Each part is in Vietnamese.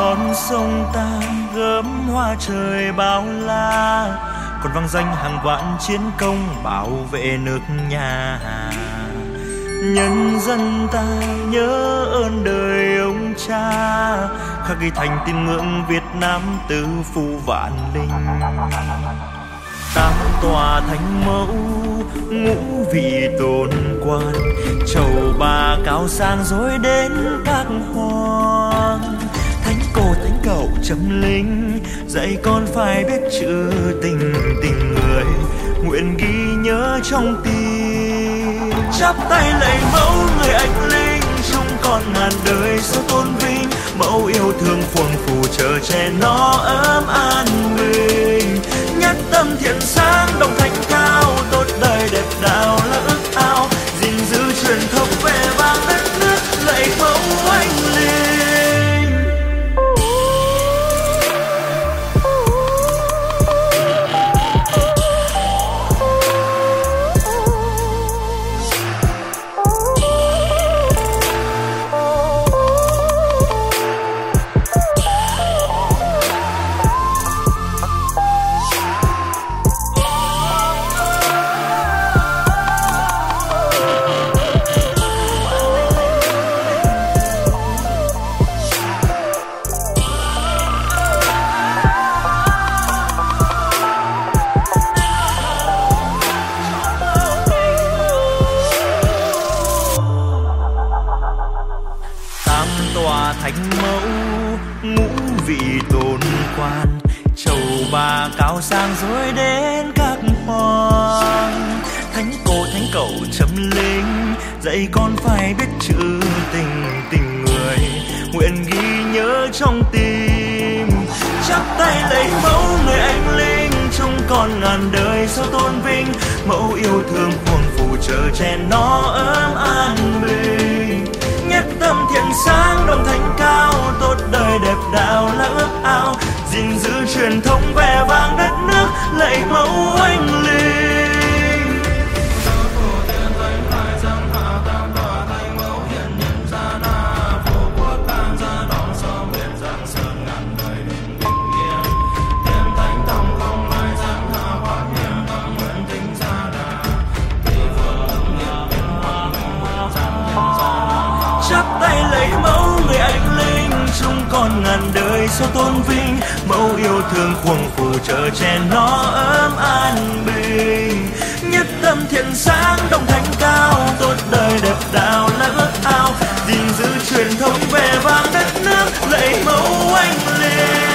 non sông ta gớm hoa trời bao la, còn vang danh hàng vạn chiến công bảo vệ nước nhà. Nhân dân ta nhớ ơn đời ông cha, khắc ghi thành tín ngưỡng Việt Nam tứ phủ vạn linh. Tám tòa thánh mẫu, ngũ vị tôn quan, trầu bà cao sang dối đến các hoàng. Thánh cô thánh cậu chấm linh, dạy con phải biết chữ tình tình người, nguyện ghi nhớ trong tim. Chắp tay lạy mẫu người anh linh, chung con ngàn đời số tôn vinh. Mẫu yêu thương phồn phù chờ che nó ấm an bình. Nhất tâm thiện sáng đồng thánh cao, tốt đời đẹp đạo là ước ao. Gìn giữ truyền thống vẻ vang đất nước, lạy mẫu anh linh. Thánh mẫu, ngũ vị tôn quan, trầu bà cao sang dối đến các hoàng. Thánh cô thánh cậu chấm linh, dạy con phải biết chữ tình tình người, nguyện ghi nhớ trong tim. Chắp tay lạy mẫu người anh linh, chung con ngàn đời sau tôn vinh. Mẫu yêu thương phồn phù chờ che nó ấm an bình. Nhất tâm thiện sáng đồng thánh cao, tốt đời đẹp đạo là ước ao. Gìn giữ truyền thống vẻ vang đất nước, lạy mẫu anh linh. Chắp tay lạy mẫu người anh linh, chung con ngàn đời số tôn vinh. Mẫu yêu thương khuâng phù chờ che nó ấm an bình. Nhất tâm thiện sáng đồng thánh cao, tốt đời đẹp đạo là ước ao. Gìn giữ truyền thống vẻ vang đất nước, lạy mẫu anh linh.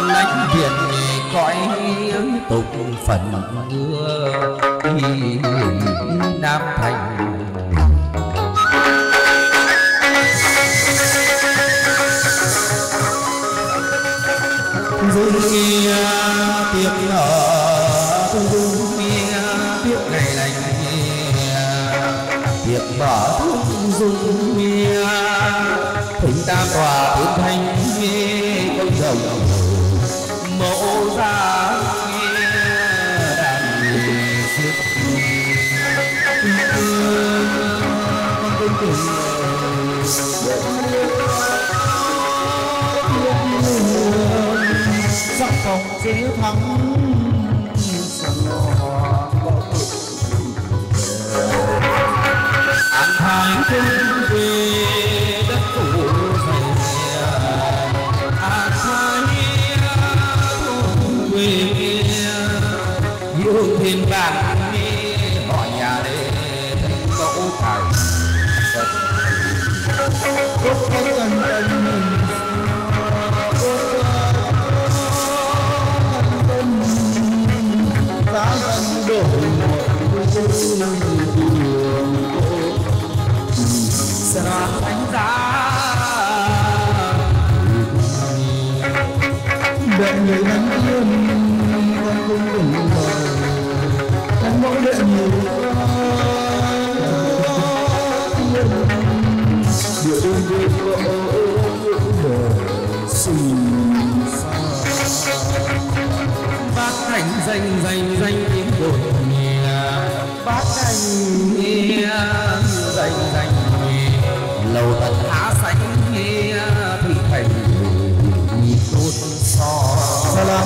lãnh viện cõi tục phần mưa Nam Thành. Dung nghe tiếng nở, dung nghe tiếng ngày lành, tiếng mở dung nghe thỉnh tam tòa tiến thanh con rồng mẫu ra đàn siết sắc phòng chiến thắng an thái quân về đất phủ dày an thái quân về yêu thiên bản họ nhà để thành mẫu thành cốt thân giá dân đổi sẽ đánh giá đợi người nắng yên con cung đừng mời con mẫu đợi nhiều địa đơn viên vợ bác thành danh tiếng đồn bác thành danh lầu tận á sánh thủy thành tốt so là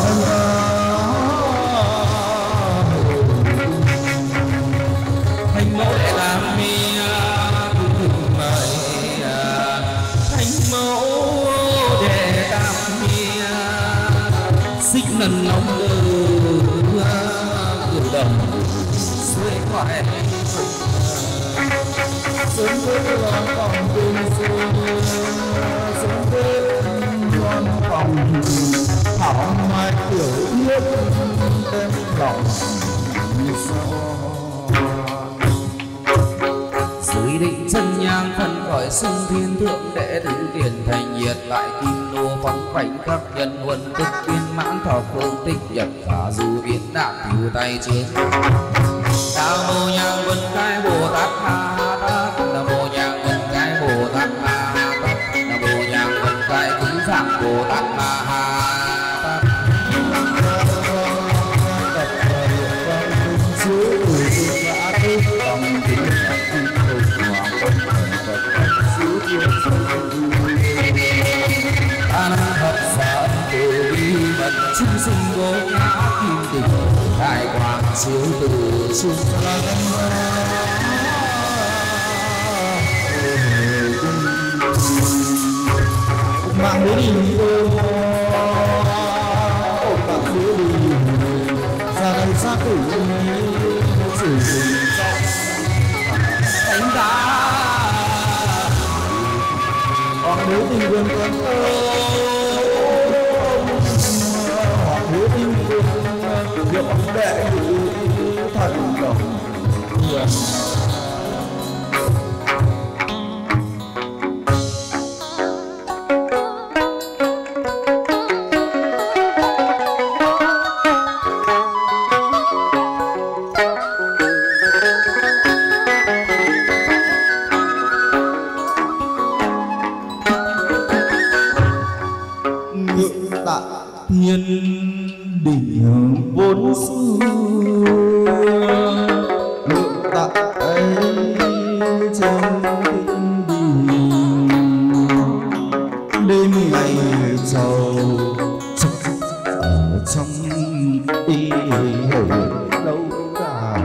thành mẫu để làm cùng mời thành mẫu để làm xích lần nóng cử đồng xuôi khoẻ sớm với loan phòng tình sớm với loan phòng thảo mai tiểu yêu em lòng dưới định chân nhang phân khỏi xưng thiên thượng đệ tứ tiền thành nhiệt lại kim nô phóng khoảnh khắc nhân huân tức viên mãn thọ phương tích nhật khả du biến đạn cứu tay chiến Nam mô nhang vân cái Bồ Tát Ma Tát, Nam mô nhang vân cái Bồ Tát Ma Tát, Nam mô nhang vân cái tứ dạng Bồ Tát Ma Tát. An hợp sở từ bi mật chúng sinh vô ngã kim tịch đại quang chiếu từ xuống mạng đứa đi mạng đứa đi ra đây xa cử sử dụng đánh giá còn nếu tình quân quân hoặc nếu tình quân việc ông đệ thần đồng thiên đỉnh vốn xưa ngự tại trên thiên đình đêm ngày trầu ở trong y hồi lâu dài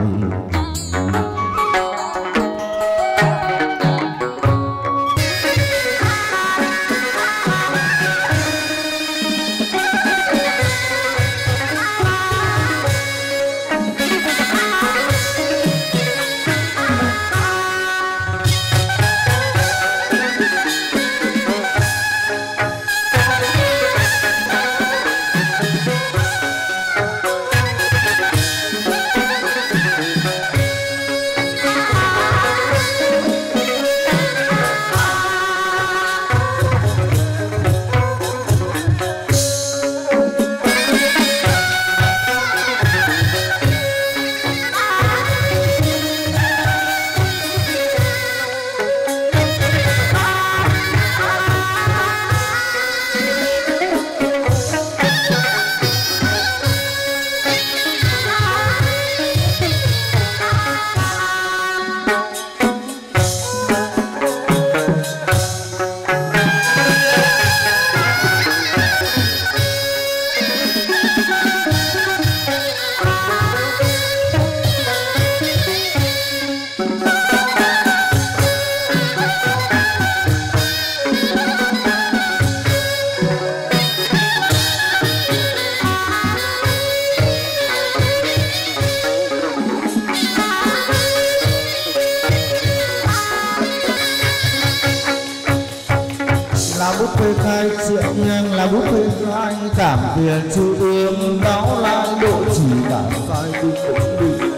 là bút phê khai chuyện ngang là bút phê khai cảm tiền chữ ương báo lại độ chỉ cả sai đi cũng đi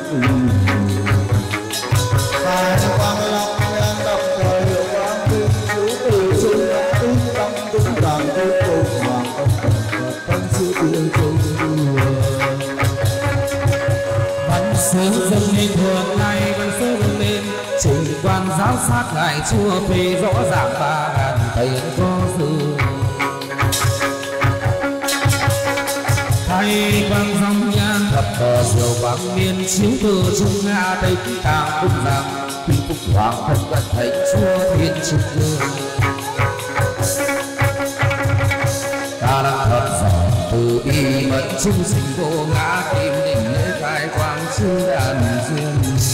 sai quang long ngang đọc thời hiệu quang kinh chữ từ trung đã tinh tâm tung đàn cuối cùng hoàng tâm chữ tiền trung văn sứ dâng lên thường ngày văn sứ dâng lên trình quan giáo sát lại chua phê rõ ràng ba ngàn thầy có dự thầy quang dòng nhan thập cờ diều vang miên chiếu từ trung nga tây tạng cung rằng kinh phục hoàng thân vận thầy chúa thiên trung ương ta đang thật giỏi từ bi mẫn trung sinh vô ngã kim định lễ khai quang chư đàn duyên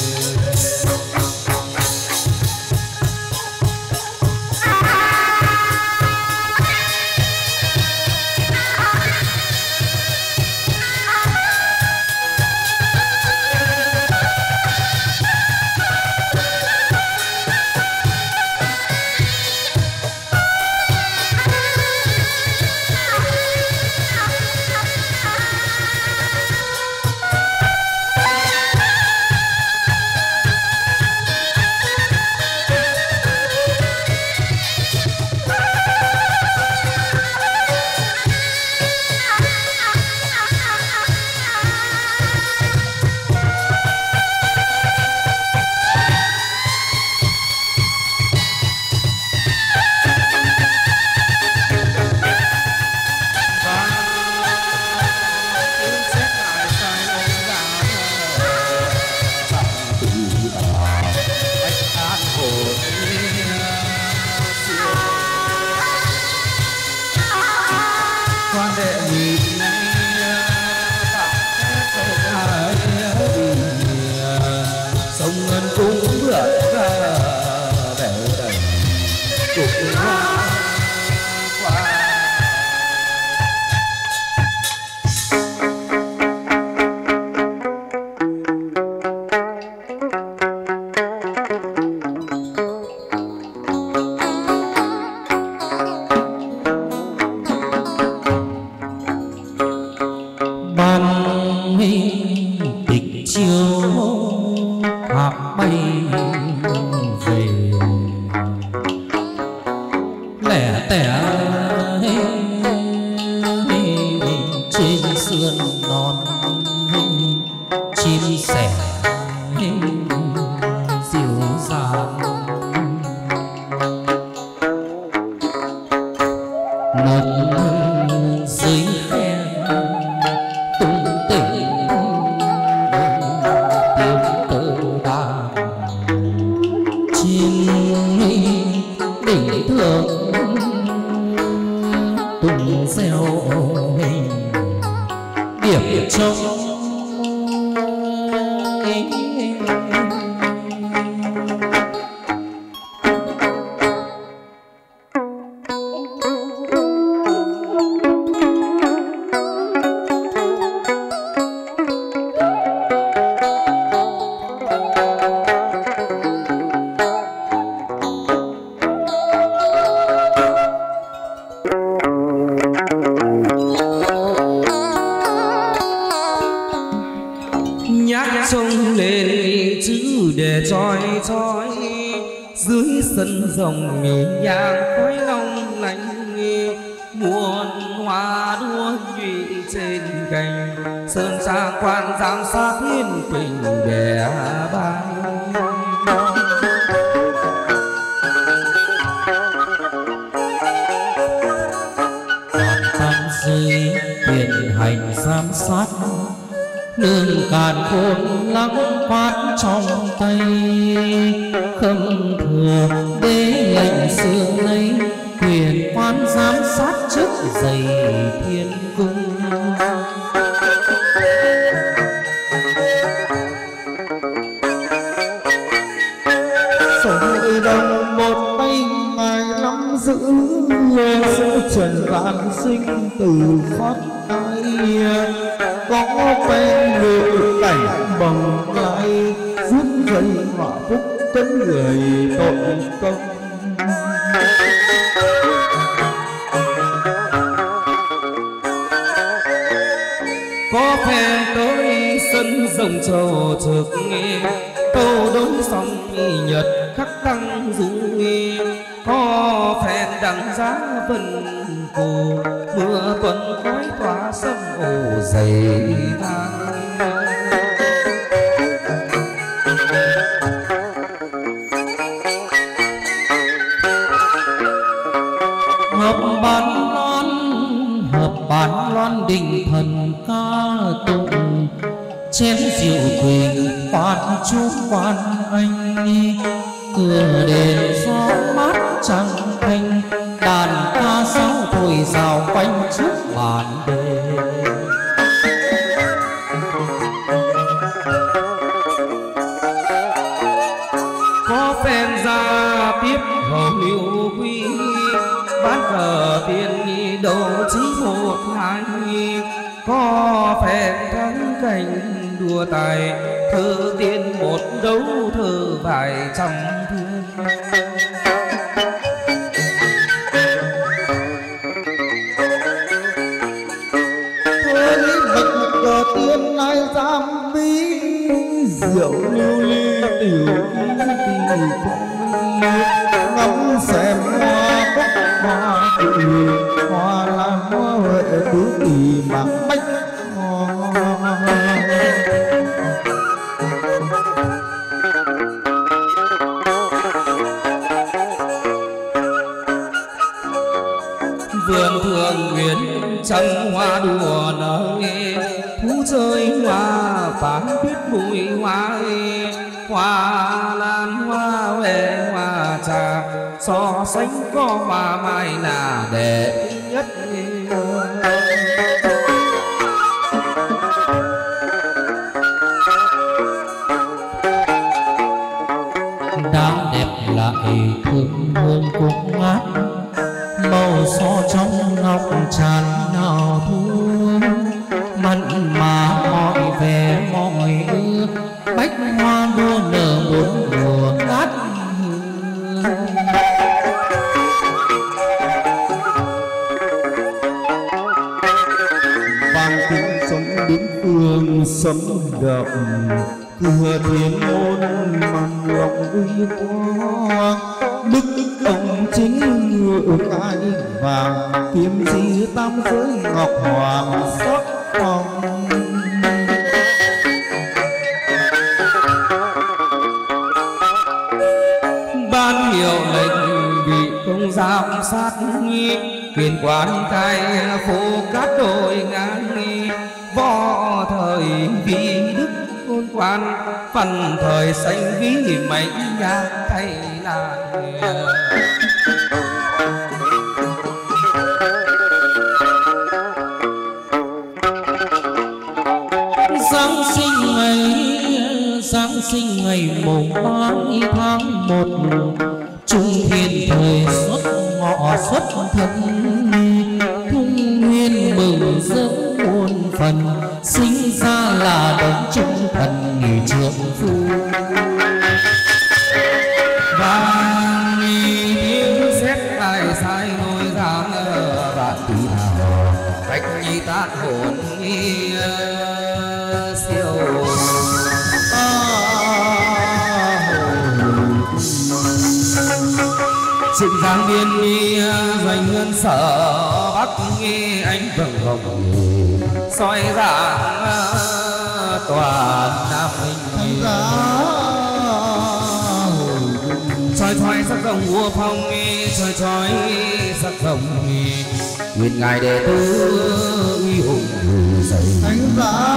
dòng nhàng khói long lanh muôn hoa đua nhụy trên cành sơn trang quan giám sát thiên quỳnh đẻ bay tam suy tiền hành giám sát nương càn khôn lắng phát trong tay khâm thừa đế lệnh xưa lấy quyền quan giám sát trước dày thiên cung sổ đồng một tay ngài nắm giữ trần gian sinh từ phát tay có quen người cảnh bồng lai rút dây họa phúc tấn người tội công sông châu trực nghe câu đối sông nhật khắc tăng du nghe có phen đằng giá vân cù mưa tuần khói tỏa sông ồ dày vang hợp bán loan đình thần ca tụng chén rượu quỳnh phát chúc quan anh cửa đền gió mát trăng thanh đàn ca sáo thổi rào quanh trước bàn đền có phen ra tiếp hầu liêu quy bán cờ tiền nghi đầu chí một hai có phen thắng cảnh đua tài thơ tiên một đấu thơ vài trăm thương với bậc cờ tiên ai dám bí rượu lưu ly tiểu tỷ ngắm xem hoa cúc hoa kỳ hoa lan hoa huệ tứ kỳ mạng bách vườn thường nguyện trăng hoa đùa nở nghe thú chơi hoa phán biết mùi hoa hoa lan hoa huệ hoa trà so sánh có hoa mai là đệ nhất đang đẹp lại thơm hương cúc ngát màu so trong ngọc tràn nào thương mặn mà mọi vẻ mọi ước bách hoa đua nở bốn mùa ngát vang tiếng sóng đến phương sấm đậm cửa thiên môn màn lòng uy quang đức ông chính ngựa cai vàng kiếm gì tam giới ngọc hoàng sắc phong ban hiệu lệnh vị công giám sát nghi quyền quan cai phố cát đồi ngang nghi võ thời vì đức tôn quan phần thời xanh ví mệnh nhạc thay là Giáng sinh ngày mùng 3 tháng 1 trung thiên thời xuất ngọ xuất thân thung nguyên mừng rỡ muôn phần sinh ra là đấng trung thần nghỉ trượng phu vang tiếng sét tai sai nôi giang vạn tí nào cách nhi tát hồn siêu sự giang biên nghi doanh ngân sở bắc nghi anh vầng hồng soi rạng toàn nam minh chói chói sắc rồng vua phong nghi chói chói sắc rồng nghi nguyện ngài đệ tử uy hùng dày thánh giá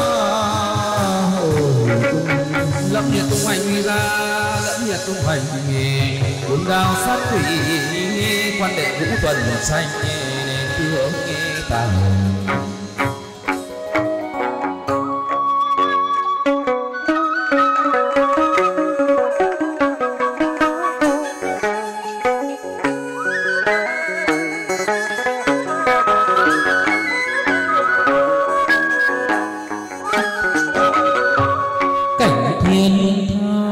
lâm nhiệt tung hoành nguy ra lẫn nhiệt tung hoành nghề cuốn đao sát thủy quan đệ vũ tuần xanh nên tiếng ta cảnh thiên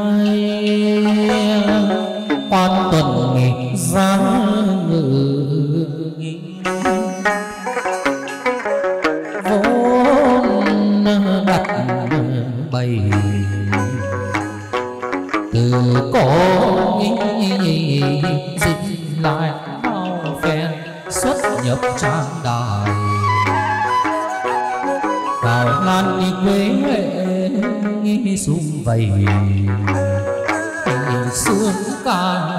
thai quan tuần nghịch giáng ngự xuất nhập trang đài vào ngàn quê huệ sum vầy sương ca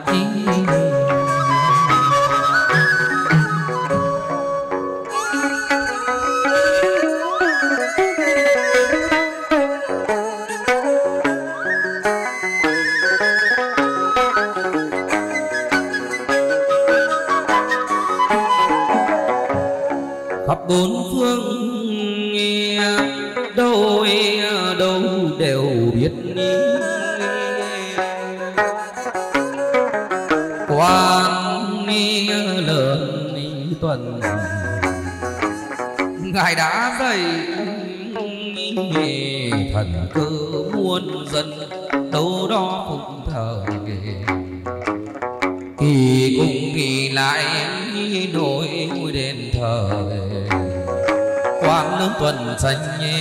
khắp bốn phương đâu đâu đều biết quan lớn tuần ngài đã dạy thần cơ muôn dân đâu đó phụng thờ kỳ cùng kỳ lại nổi đền thờ quan lớn tuần xanh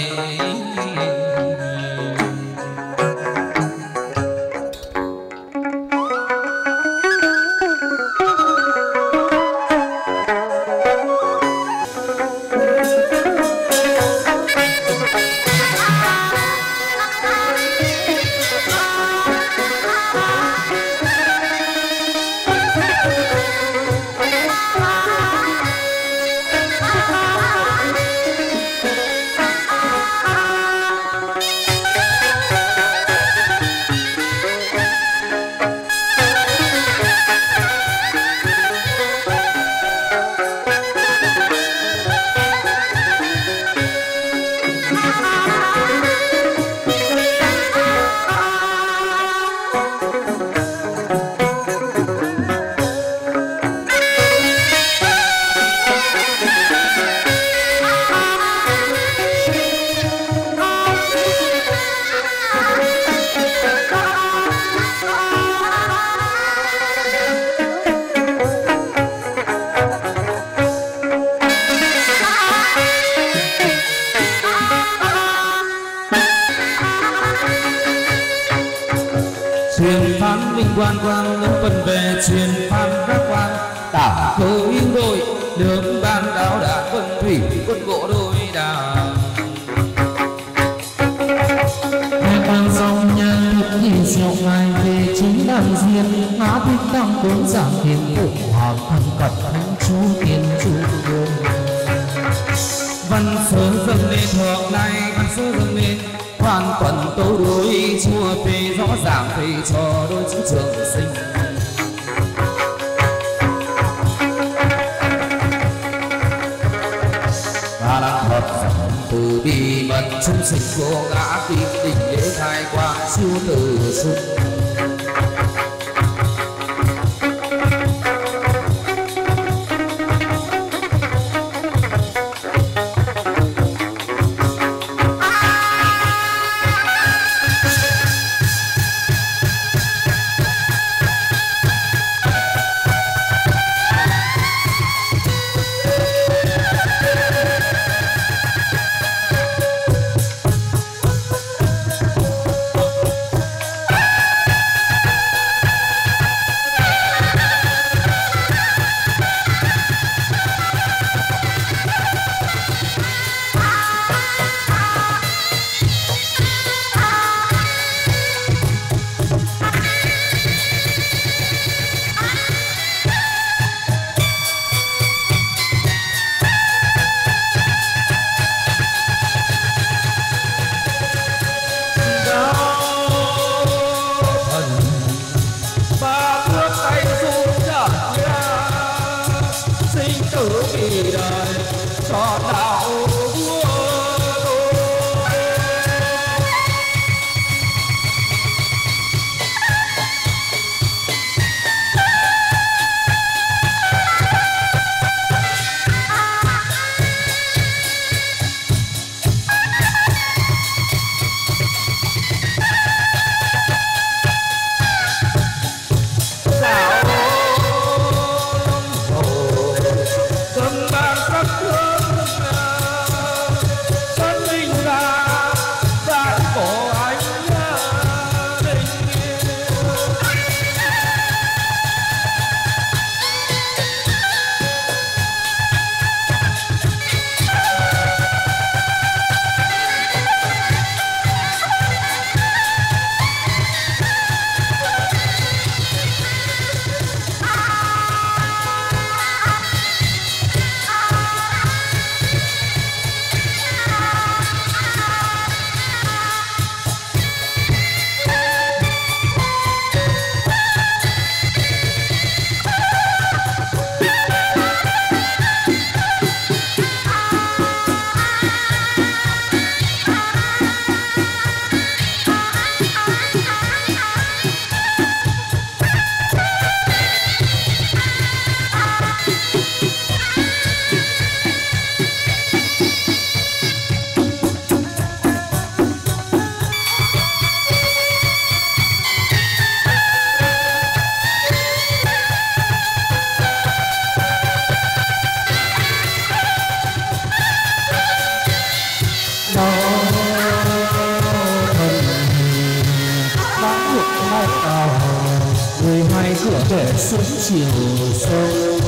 truyền phán minh quan quan lớn tuần về truyền phán các quan tả cơ yêu đôi đường ban đáo đạn quân thủy quân bộ đôi đà hai quan dòng nhà được nhìn siêu ngài về chính đàn diên ngã thích tăng cuốn giảng tiền tự hoàng thân cận thánh chú tiền chú đường văn sớ dâng lên thuộc này văn sớ dâng lên hoàn tuần tấu đối chùa phê rõ ràng phê cho đôi chữ trường sinh và đang hợp giảng từ bi mật chúng sinh vô ngã kim đỉnh lễ khai quang siêu từ sung để xuống chiều sâu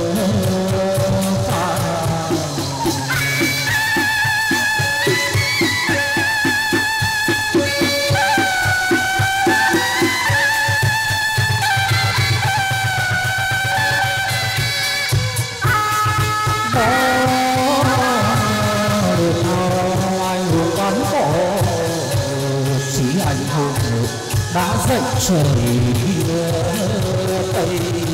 đã dậy trời tây.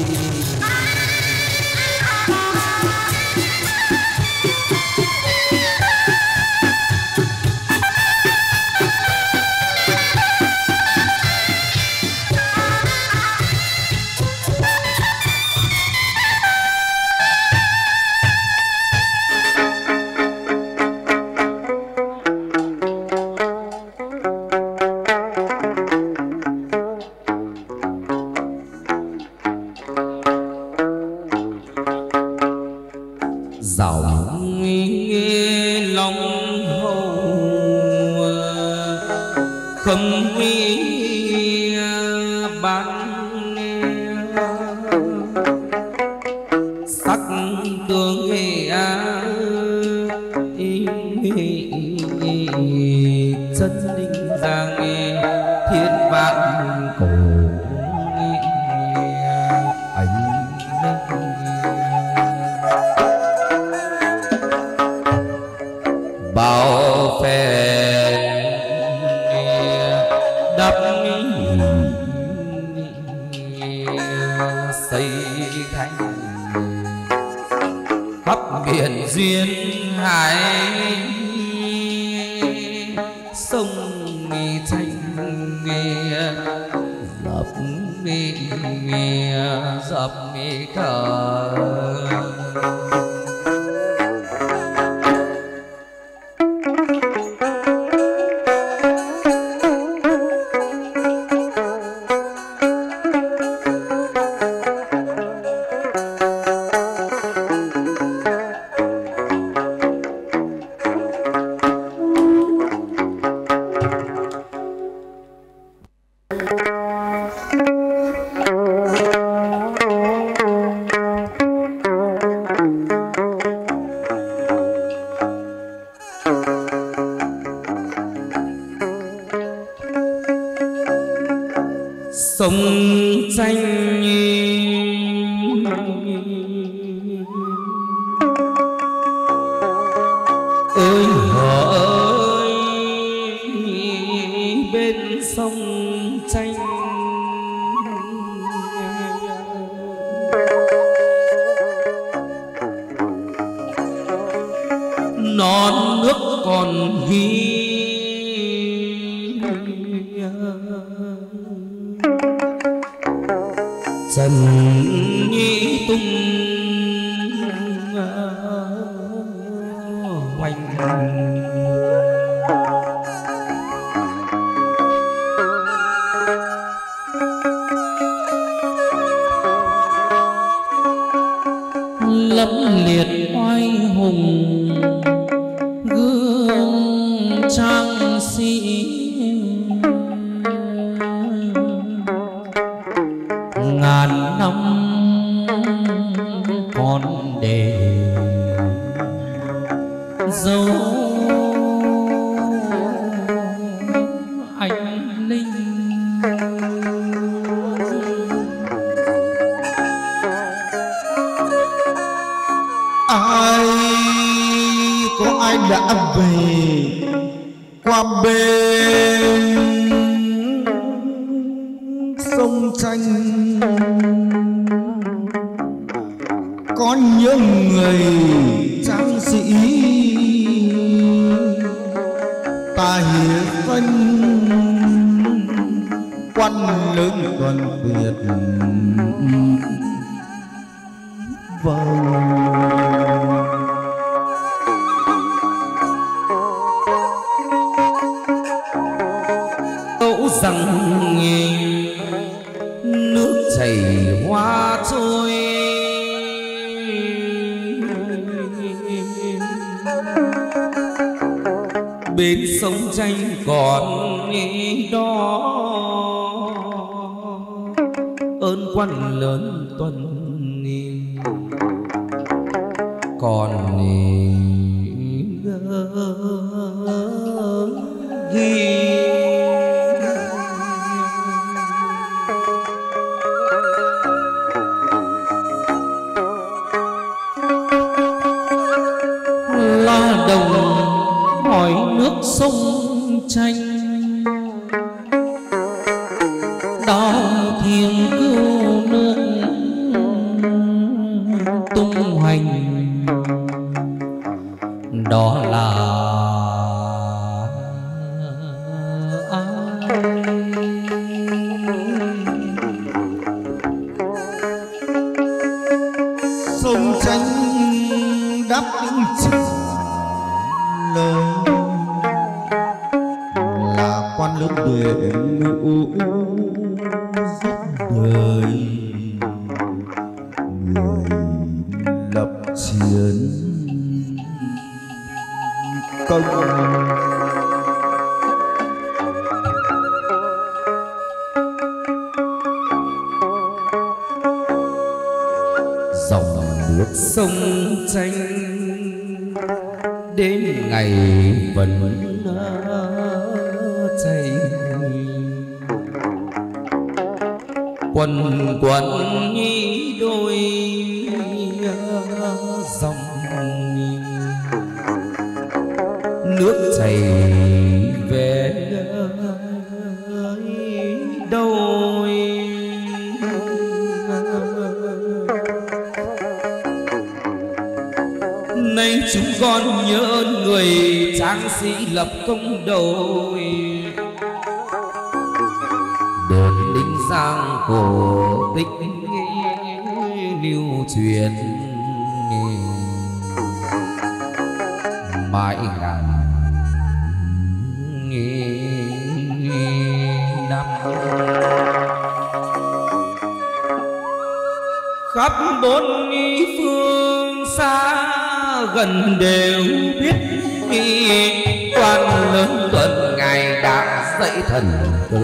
non nước còn ghi Trần Nhi tung hoành lẫm liệt oai hùng gương trang sĩ ngàn năm còn để dấu anh linh. Có ai đã về qua bên sông tranh, có những người trang sĩ ta hiến danh quan lớn toàn Việt. dẫu rằng nước chảy hoa trôi bên sông tranh còn đó ơn quan lớn tuần còn ghi La Đồng hỏi nước sông tranh, đào thiên cứu nước tung hành, đó là ai? sông tranh đáp những trả lời là quan lớn đệ ngũ giúp đời, người lập chiến công. dòng nước sông tranh đến ngày vẫn chảy, quần quần như đôi dòng nước chảy về đâu. Nay chúng con nhớ ơn người tráng sĩ lập công đầu, đợt linh giang cổ tích lưu truyền mãi ngàn năm. Khắp bốn phương xa gần đều biết quan lớn tuần ngài đã dạy thần tử,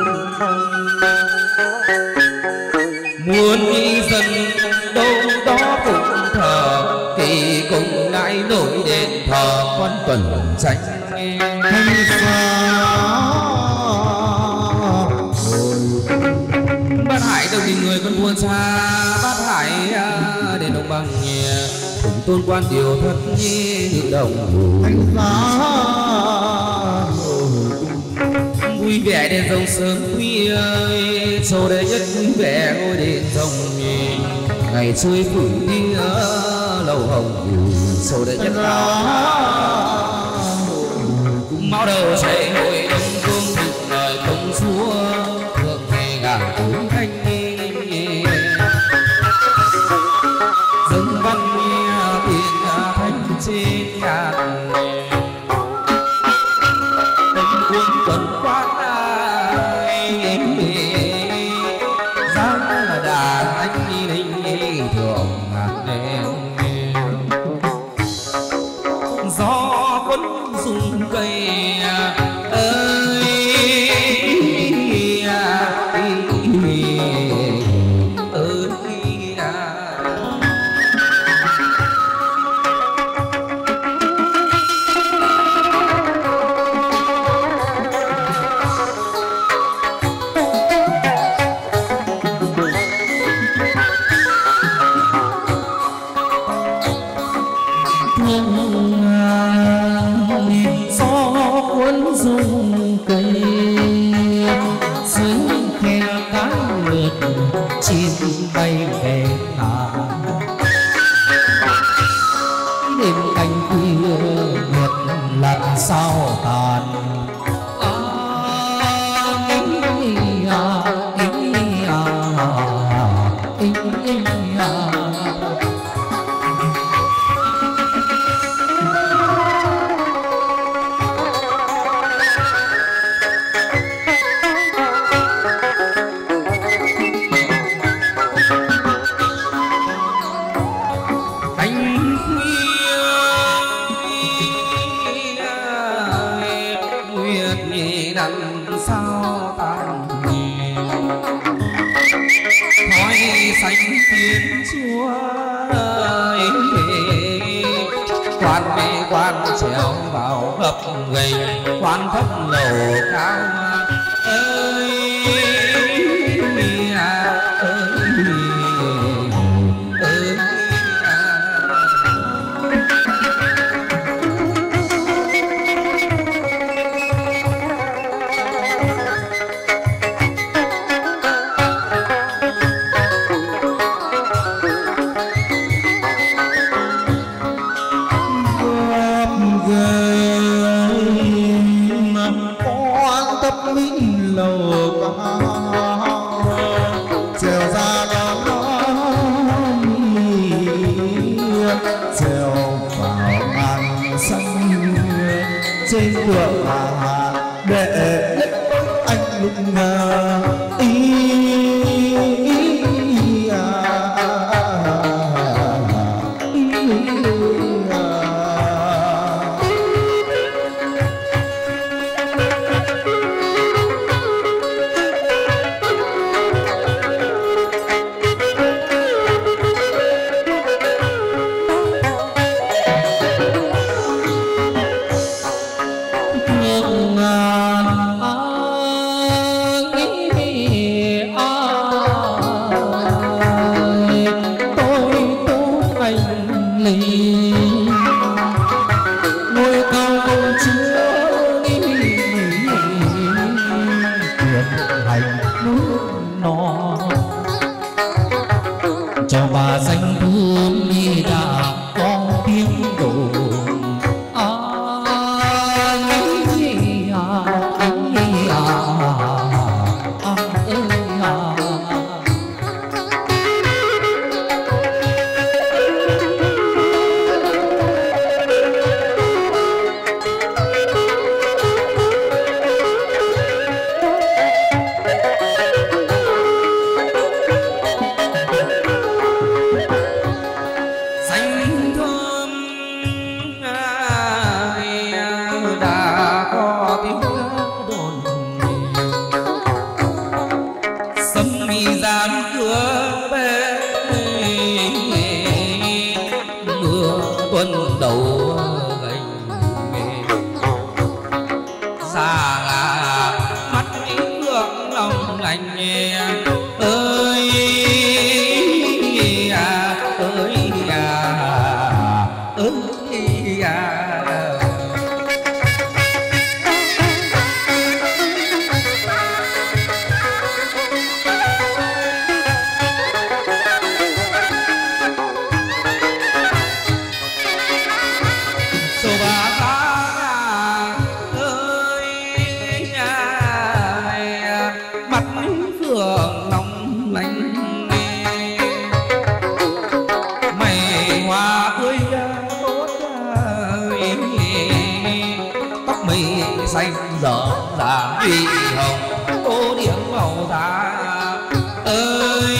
muốn dân đâu đó cũng thờ thì cùng lại nổi đền thờ quan tuần tranh. Thanh xa Bát Hải đồng đình người con buôn xa, Bát Hải đến đồng bằng cùng tôn quan điều thất như đồng thanh giá vui vẻ đèn rồng sớm khuya ơi, sầu đệ nhất vui vẻ ngôi đền rồng ngày chơi phủi tia lầu hồng sầu đệ nhất máu đầu chạy ngồi đông cung thực lời công chúa thượng ngày ngàn tuổi thanh dân văn tiền thanh trên ngàn đông quân tuần quán giang là đàn anh linh thượng gió cuốn rung cây sao tàn quan mê quan trèo vào gập gành quan thấp lầu cao ơi trên đường để anh lúc cho bà danh thương đi đã có tiếng đồn tuần đầu gành xa là mắt hương lòng lành ơi xanh dở dàng huy hồng tô điểm màu da ơi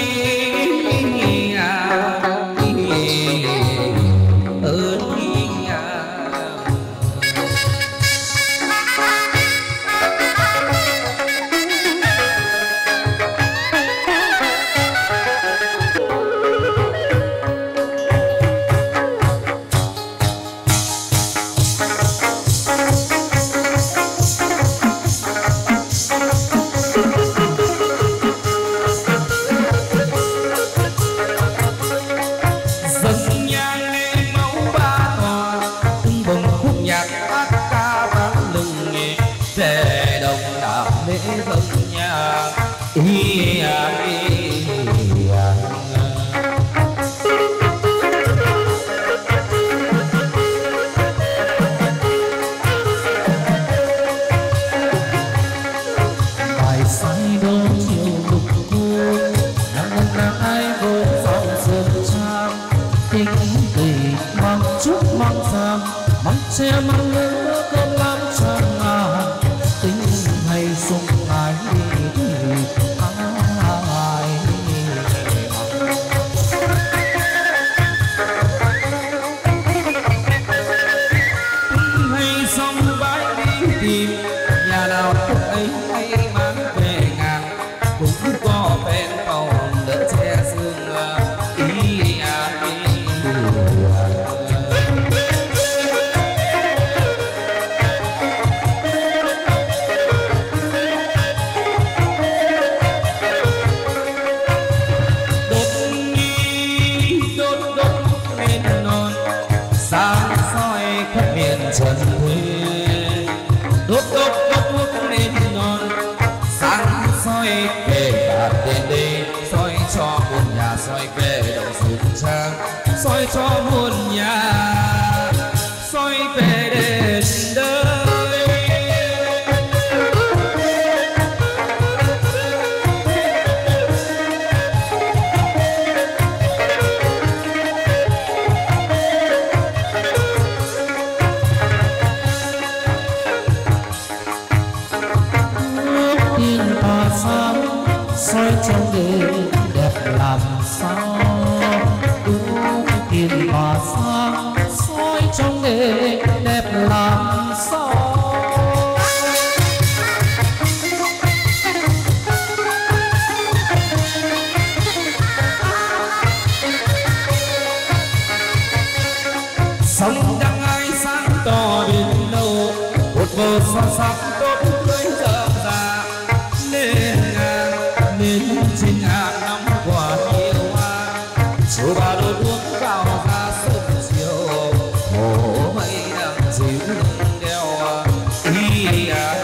xe mang lửa cơm lam tràn ngà tình hay sung ai hay xong bãi đi tìm nhà nào lúc ấy hay mang về ngàn cũng có bên tàu đỡ che sương soi cho muôn nhà soi về đền đời. soi trong đêm đẹp làm sao tiền tỏa sáng soi trong đêm đẹp làm sao. Sông đang ai sáng tỏ đến đâu một bờ son sắc tốt tươi rợm rà nên trên ngàn năm qua nhiều hoa chiều ba đôi bước cao ra sớm chiều hồ mây đang dịu lưng đeo ý à.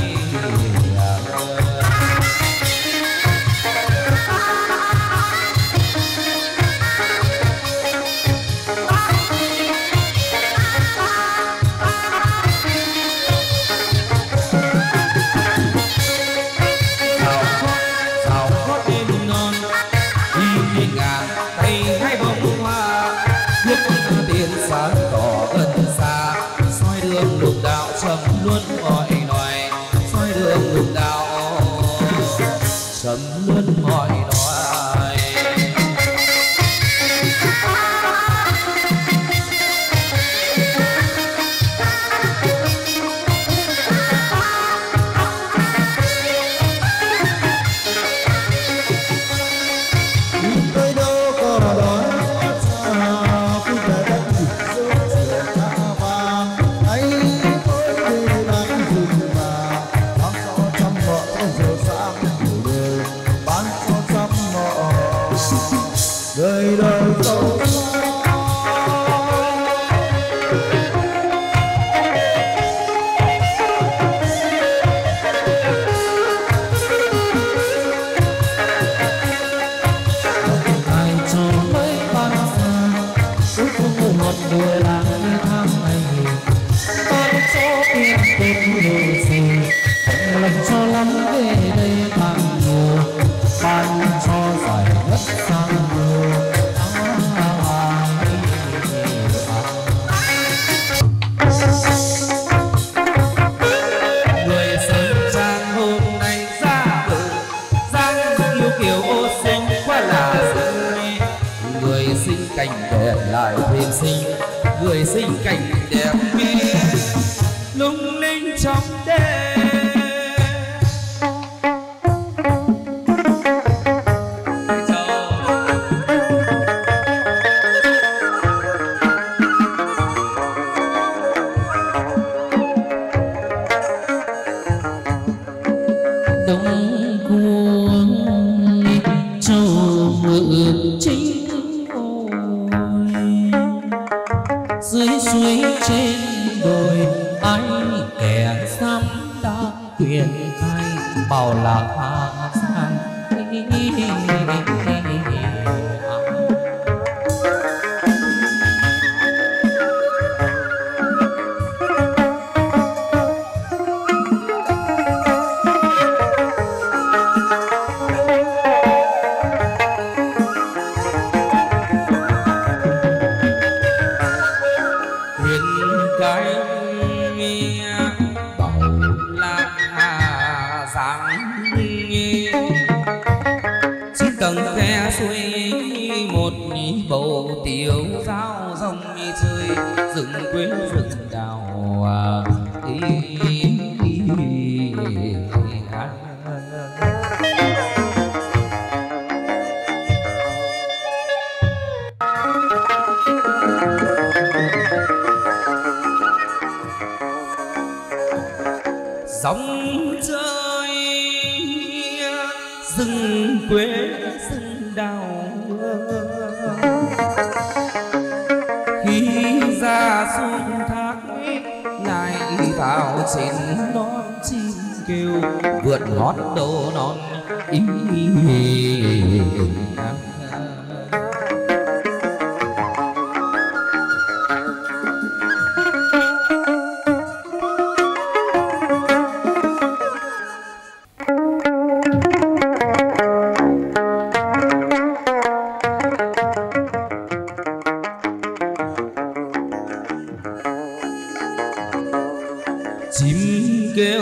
Sáng tỏ gần xa soi đường lục đạo trầm luôn mọi loài soi đường lục đạo trầm luôn mọi loài. Tôi đâu có đói đời đời sâu ai cho mấy ban xa cuối cùng một đôi làng như tháng ngày ban cho yên tên người gì lần cho lắm về đây càng nhiều ban cho giải đất sang người sơn trang hôm nay ra đời giang yêu kiều ô sinh quá là rơi người sinh cảnh đẹp lại thêm xinh người sinh cảnh đẹp mê lung linh trong đêm. Dưới suối trên đồi ai kẻ xăm đang quyền khai bảo là hạ sang một bầu tiểu dao rong chơi rừng quê rừng đào dòng chơi rừng quê rừng đào khi ra xuống thác lại vào trên non chim kêu vượt hót đầu non chim kêu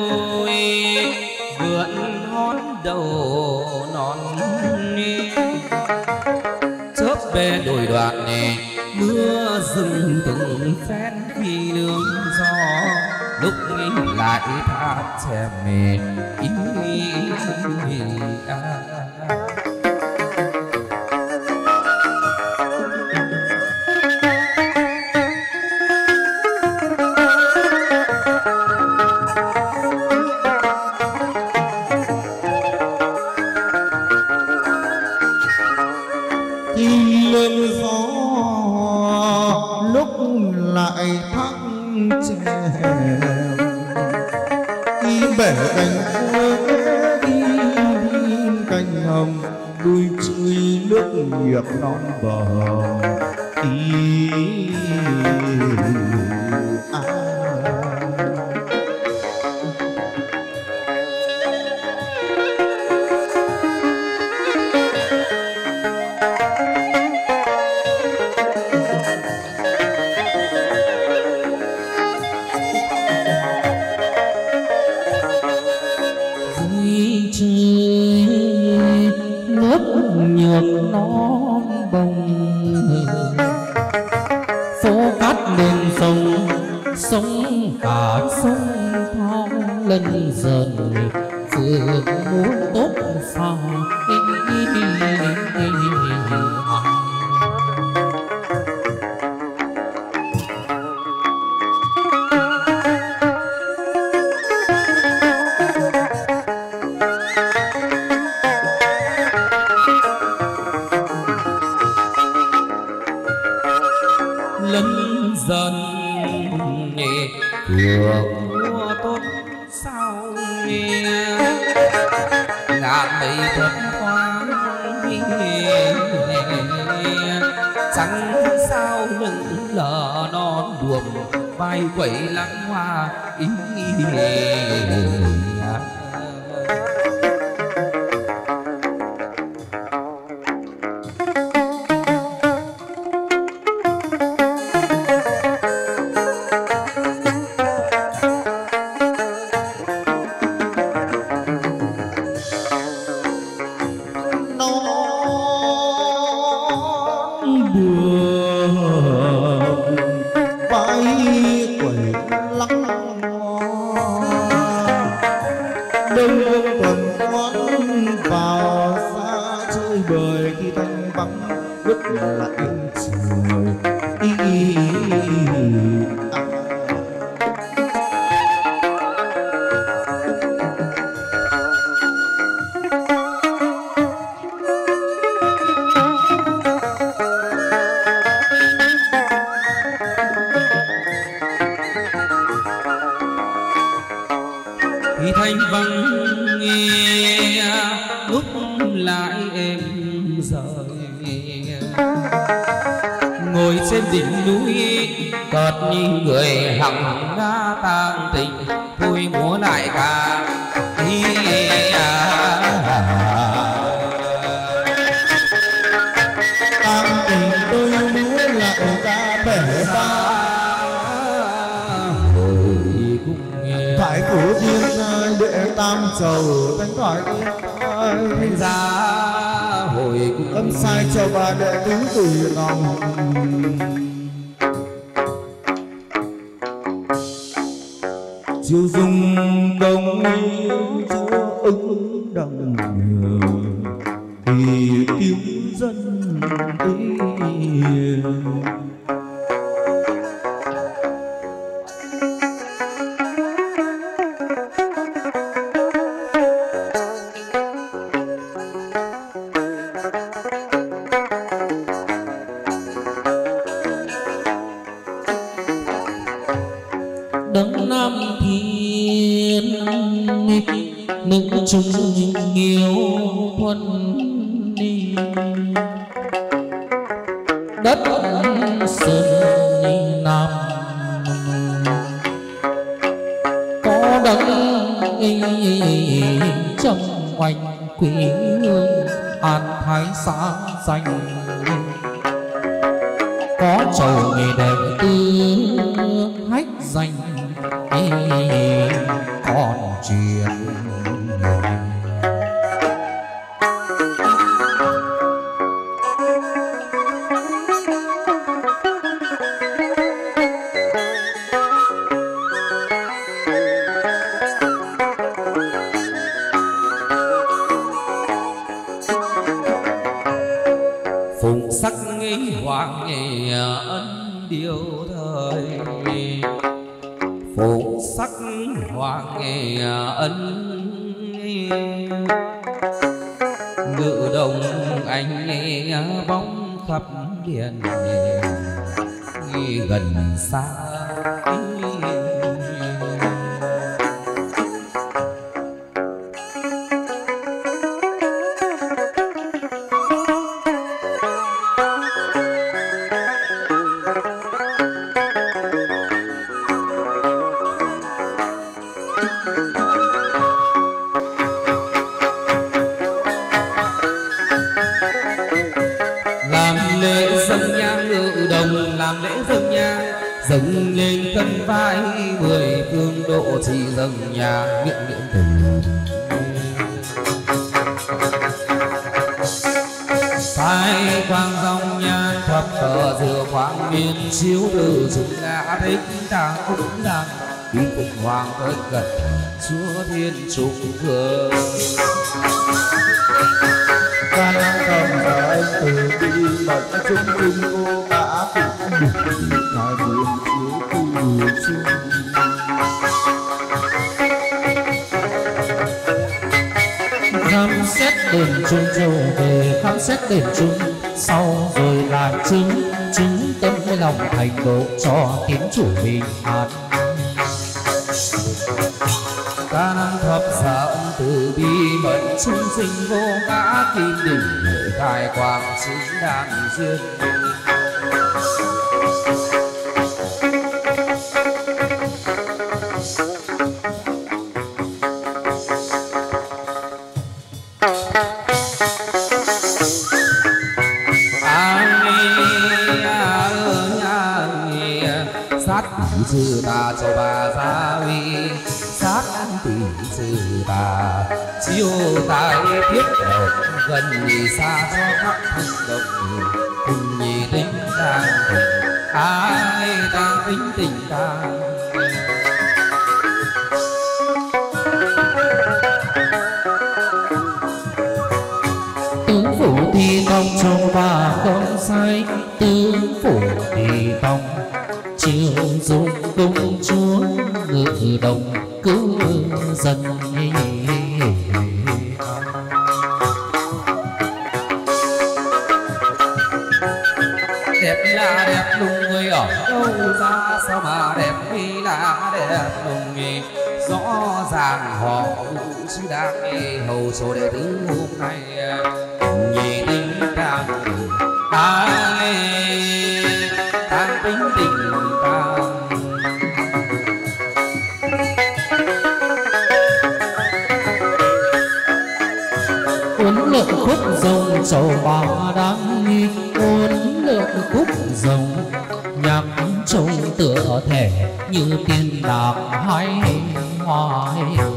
vượn hót đầu non chớp về đồi đoạn mưa rừng từng phen vì đường gió lúc lại thác chèm lưng gió lúc lại thác chèm bẻ cành quế cành hồng đuôi chui nước nghiệp non bờ nhược non bồng phố cát lên sông sông cả sông thao lần dần phượng muốn tốt pha lân dần vừa mùa tốt sao ngàn mây thuận hoa trắng sao lưng lờ non buồm vai quẩy lắng hoa thì thanh vắng nghe lúc lại êm rời ngồi trên đỉnh núi chợt như người hằng nga tang tình thôi múa lại ca tang tình tôi múa lại ca bể ta thoại của thiên giai đệ tam trầu thanh thoại thanh gia hồi cung âm sai cho ba đệ tứ tùy lòng chiều dung đông chúa ứng đồng thì cứu dân đấng nam thiên nước chung nghiêu thuần đi đất sơn nam có đấng trong oanh quỷ hương an thái xã danh có chầu nghề đệ tư hách danh thời phố sắc hoàng nghề ân ngự đồng anh nghe bóng khắp điện gần xa dâng lên cân vai 10 phương độ chỉ dâng nhà miệng niệm từ thái quang dòng nhan thập thờ dừa quang miên chiếu từ chúng đã thích đang cũng đang đi cùng hoàng tới gần chúa thiên trùng vương ca nam cầm dài từ bi bậc trung kim cô đã cũng ngài nguyện chiếu từ chung khám xét đền trung trở về khám xét đền trung sau rồi lại chứng tâm với lòng thành độ cho tiến chủ bình an ca năng thập sở từ bi mẫn trung sinh vô ngã kim đỉnh lợi khai quang xứng đáng duyên sát tỷ sư ta cho bà gia uy sát tỷ sư ta chiêu tài thiết động gần đi xa cho khắp thân động cùng nhị tính đang cùng ai đang tính tình ta tướng phủ thì tông trong bà không sai tướng phủ thì tông chiều dung công chúa ngự đồng cứu dân đẹp là đẹp lùng người ở đâu ra sao mà đẹp vì là đẹp lùng người rõ ràng họ chứ đang nghe hầu số đệ tử hôm nay nhị tính càng ai càng tính tình càng uốn lượn khúc rồng trầu bà đang nghi uốn lượn khúc rồng nhạc trông tựa thể như tiên đàng hay hoa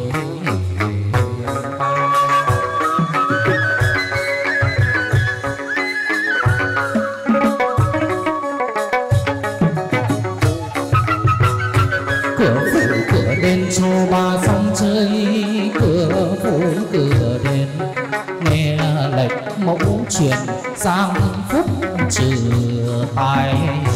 cửa phủ cửa đền cho ba sông chơi cửa phủ cửa đền nghe lệnh mẫu truyền sang phúc trừ tai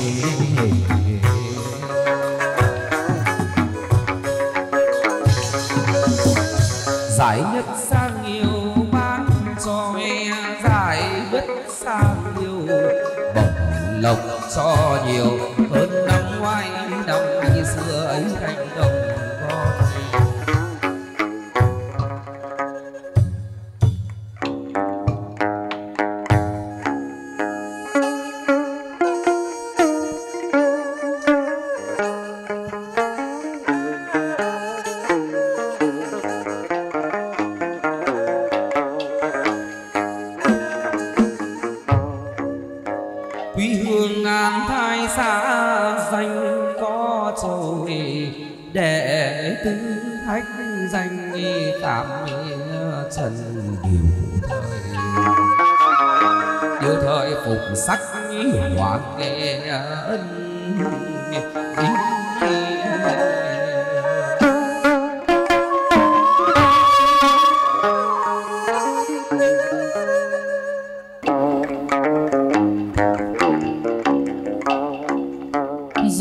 giải nhất sang yêu ban cho nghe giải bất sang yêu bổng lộc cho nhiều hơn năm ngoái năm xưa ấy cánh đồng con quý hương ngàn thai xa danh có trầu đệ tứ thách danh tạm trần điều thời phục sắc hoàng nghệ ân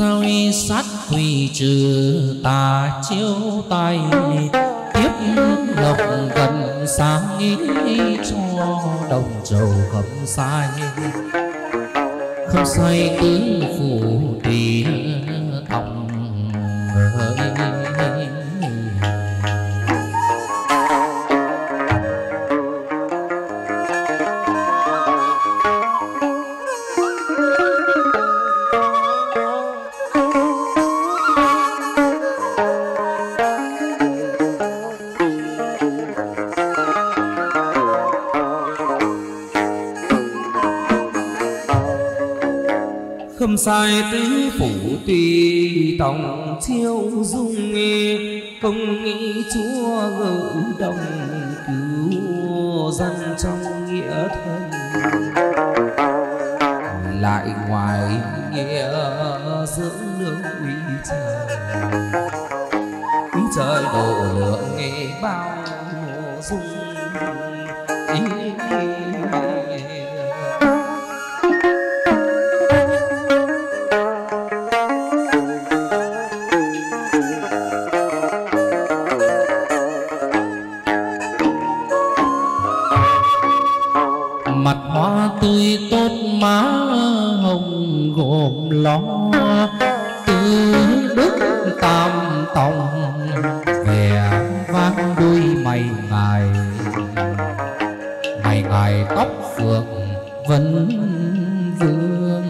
roi sát quỳ trừ tà chiếu tay tiếp lộc gần sáng ý cho đồng trầu khâm sai tứ phủ tỳ thòng khâm sai tứ phủ tùy tòng chiêu dung nghe công nghĩ chúa ngự đồng cứu dân trong nghĩa thân lại ngoài nghĩa dưỡng lương quý trời độ lượng nghe bao dung mặt hoa tươi tốt má hồng gồm ló tứ đức tam tòng vẻ vang đôi mày ngài tóc phượng vấn vương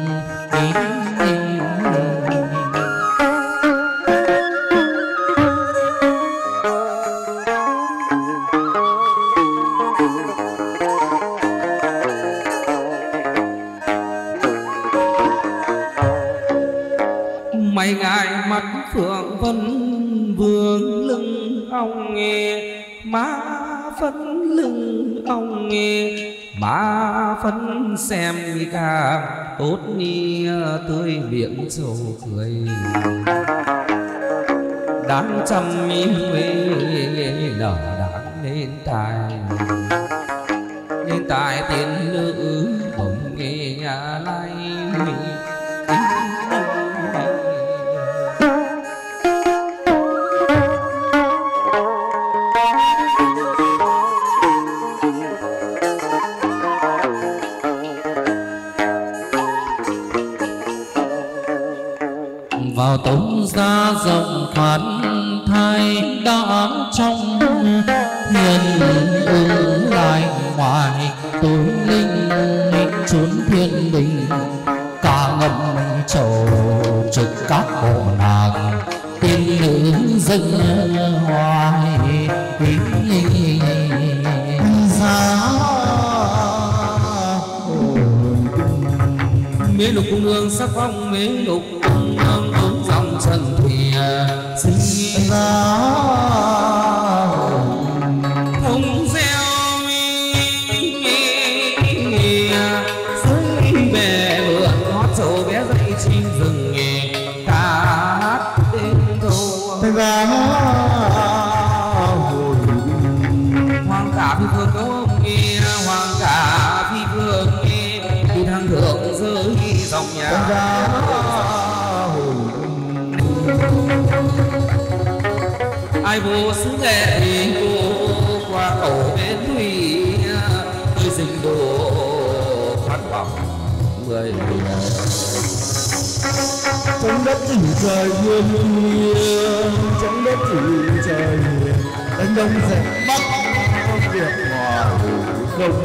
mày ngài mắt phượng vân vương lưng ong nghe má phấn lưng ong nghe má phấn xem càng tốt ni tươi miệng trầu cười đáng trăm mi huế nở đáng lên tài tiên nữ bồng nghe lai vào tống gia rộng khoan thai đã trong hiền ứng lại ngoài tối linh trốn thiên đình cả ngầm trầu trực các bộ nàng tiên nữ dân hoài mế lục cung nương sắc phong mế lục cung nương uống dòng trần thủy sinh ra không gieo dưới bè vườn hót trầu bé dậy chim rừng ca hát tên thô hoàng cả phi phương có ông nghe hoàng cả phi phương nghe thì thằng thượng rơi dòng nhà ai vô xứ nghệ cô qua cầu bến thủy tôi dình đồ phát vọng người trong đất chỉ trời nguyên trong đất chỉ trời nguyên đánh đông sẽ bắt việc ngoài không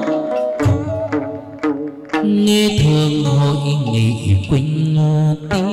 nghe thường hội nghị quỳnh tí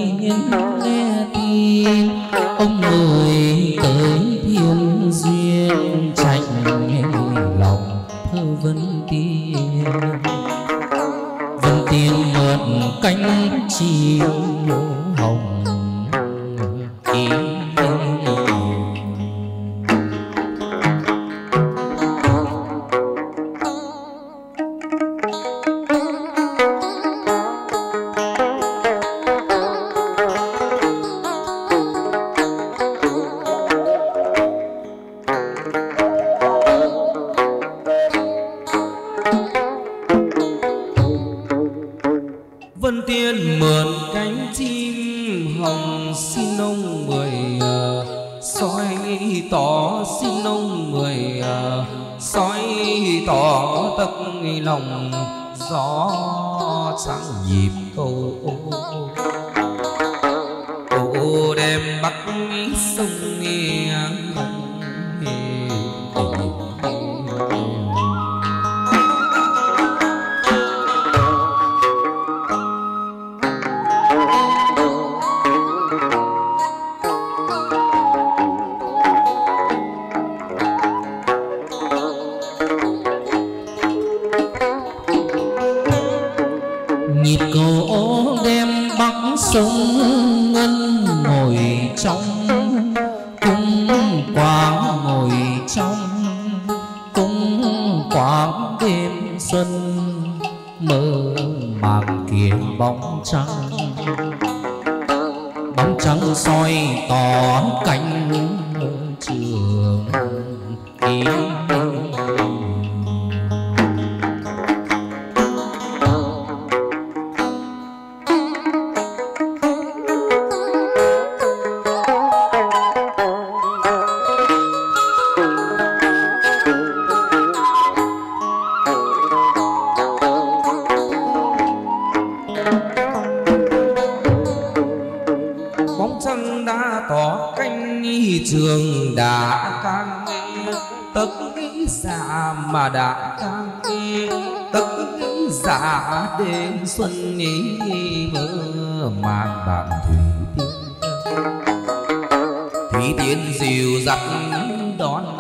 xin ông người soi tỏ tất lòng gió trắng nhịp câu đêm bắc sông nghiêng nhịp cổ đêm bắc sông ngân ngồi trong cung quang ngồi trong cung quang đêm xuân mơ màng kia bóng trắng soi tỏ cánh trường ý. Trường đã can tất giả mà đã can tất giả đêm xuân mơ màng bạn thủy tiên dìu dắt đón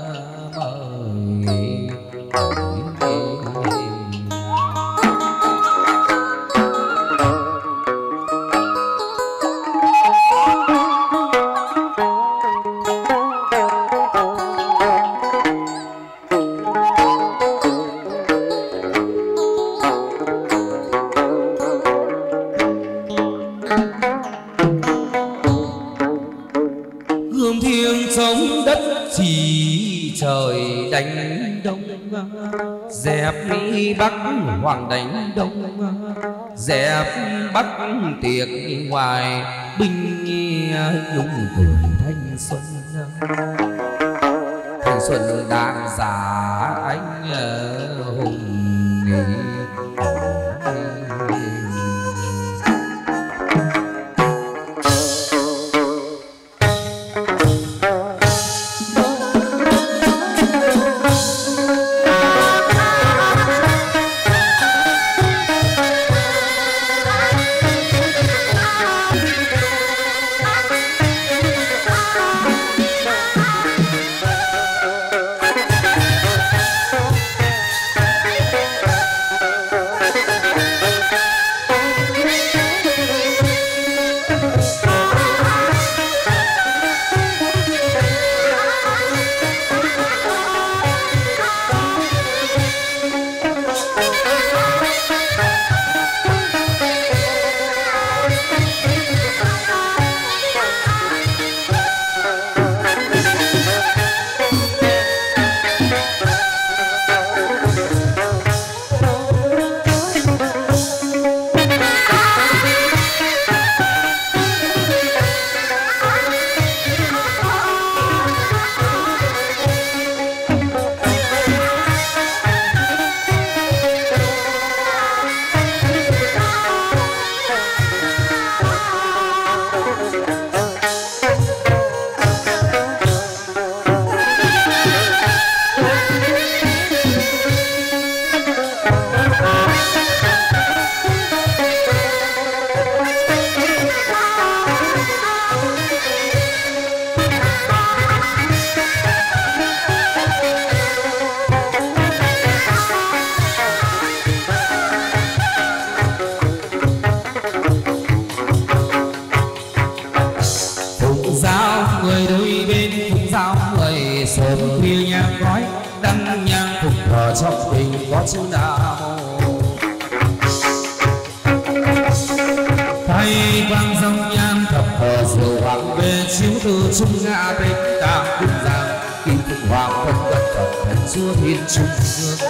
đánh đông dẹp mi bắc hoàng đánh đông dẹp bắc tiệc ngoài binh nhung tuổi thanh xuân đang giả anh hùng trong tình có chữ Nam Mô. Thay vang dòng nhan thập thờ diệu hoàng về chiếu từ trung ngã tịch tam cung giang kim thực hoàng thân vật thập thần chúa thiên trung dương.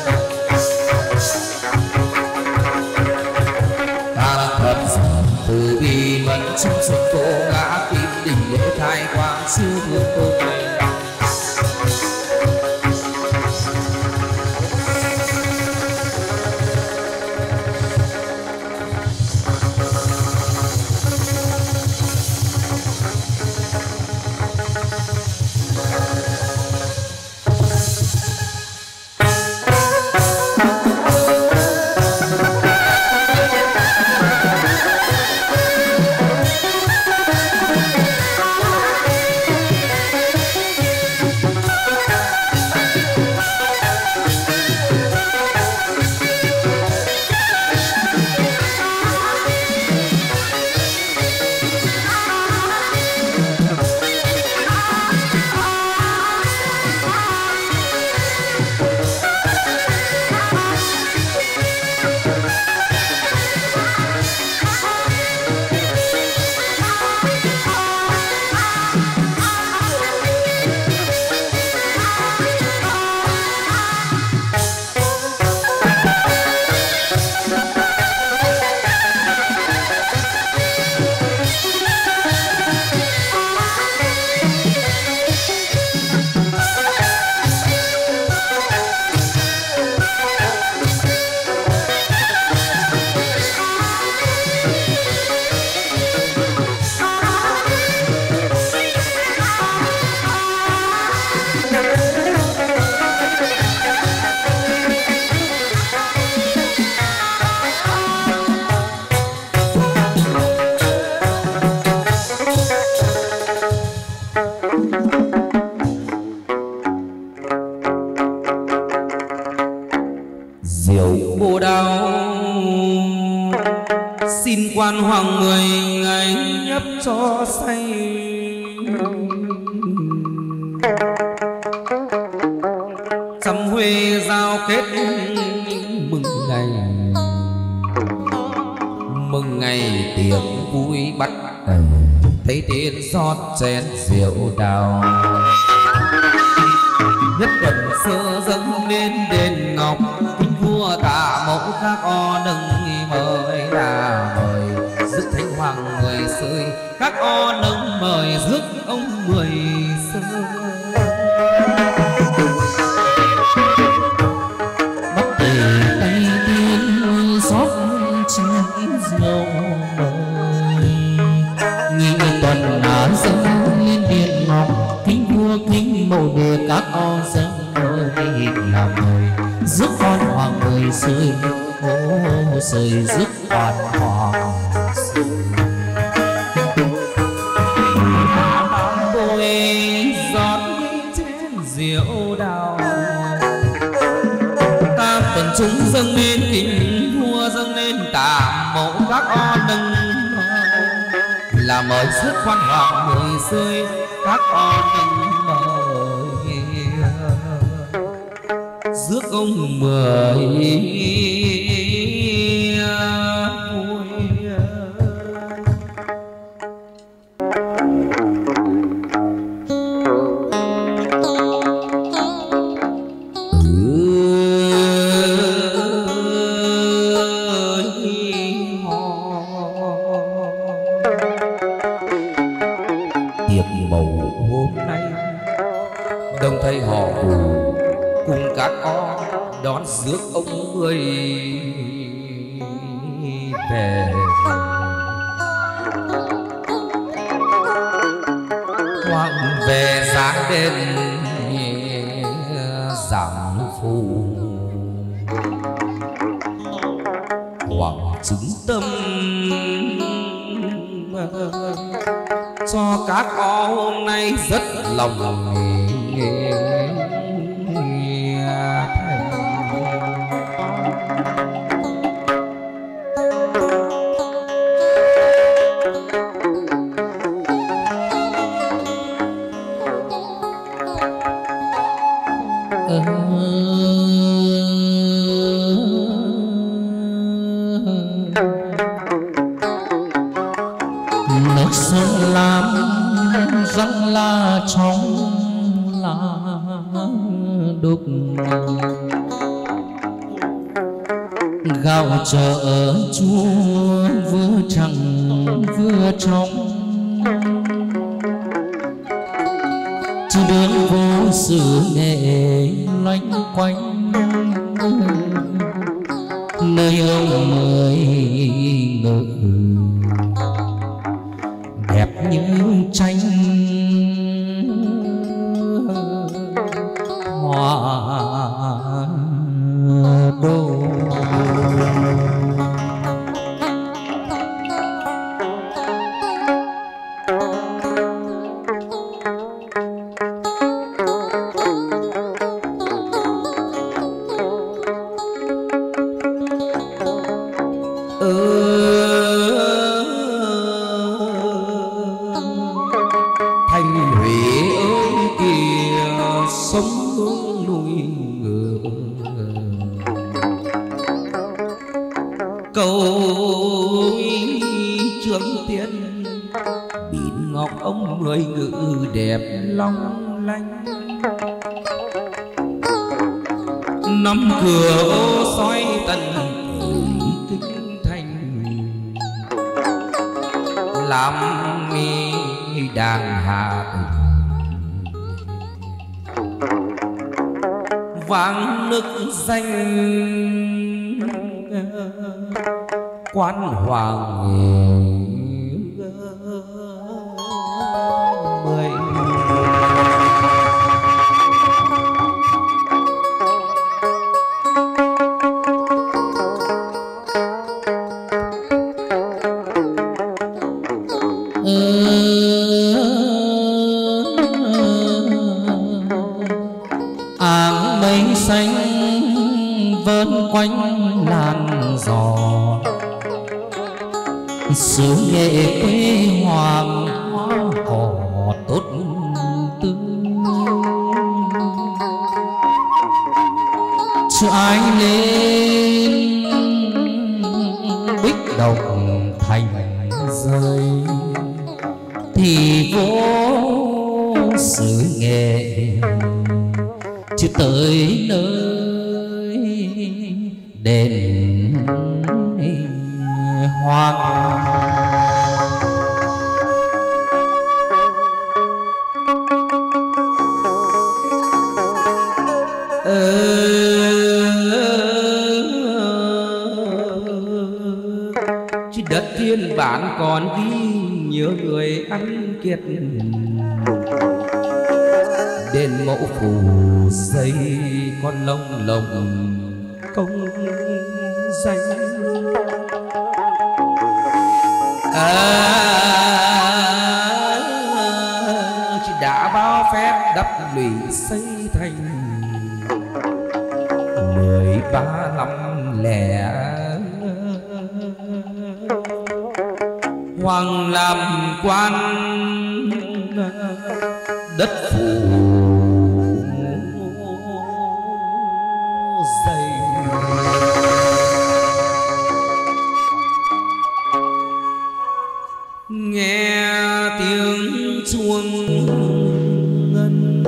Ta thập giảm từ bi mẫn trong sông tô ngã kim đỉnh lễ khai quang siêu thương tôn này. quan hoàng 10 ngày nhấp cho say, trăm huê giao kết mừng ngày tiệc vui bắt thấy tiên rót chén rượu đào. Nhất quần xưa dâng lên đền ngọc, kính vua tạ mẫu các o nâng mời là mời rước thánh hoàng 10 sơi, các o nâng mời rước ông 10 sơi. bắt tề tay tiên xót chén rượu mời, nghi tuần dâng lên điện ngọc, kính vua kính mẫu đề các o dâng mời là mời rước con hoàng 10 sơi, ô sơi rước con hoàng sơi. Bồi giọt chén rượu đào, ta phần chúng dâng lên kính vua, dâng lên tạ mẫu các o nâng là mời rước quan hoàng 10 sơi, các o nâng mời rước ông 10 vui. Tiệc màu hôm nay Đồng thầy họ Phù cùng các con đón rước ông 10 về. Hoàng về sáng đêm giảng phù, hoàng chứng tâm cho các con hôm nay rất lòng nước sông lam răng la trong lá đục, gạo chợ chua vừa trắng vừa trong, chỉ đường vô sự nghệ loanh quanh, nơi ông 10 ngự đẹp như tranh hoa đô. Thành Huế ơi kìa sông hướng núi ngựa, cầu Trương Tiên bỉn ngọc ông 10 ngự đẹp long lanh. Năm cửa ô soi tận kinh thành, làm đàn hạ vang nước danh quan hoàng 10. áng mây xanh vơn quanh làn gió, xứ nghệ quê hoàng cỏ tốt tươi trải lên bích động thành rơi thì vô xứ nghệ chưa tới nơi đền hoang. Chứ đất thiên bản còn ghi nhớ người ăn kiệt đền mẫu phù xây con lông lồng công danh. Chị đã bao phép đắp lũy xây thành 13 lẻ hoàng làm quan đất phủ dày. Nghe tiếng chuông ngân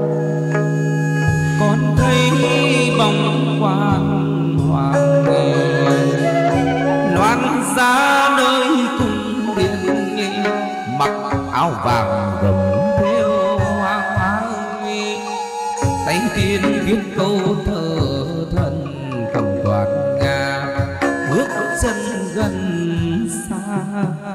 con thấy bóng quan hoàng loan ra nơi cung điện mặc áo vàng gầm theo hoa áo tay tiên viết câu thơ thân cầm quạt nga bước chân gần xa.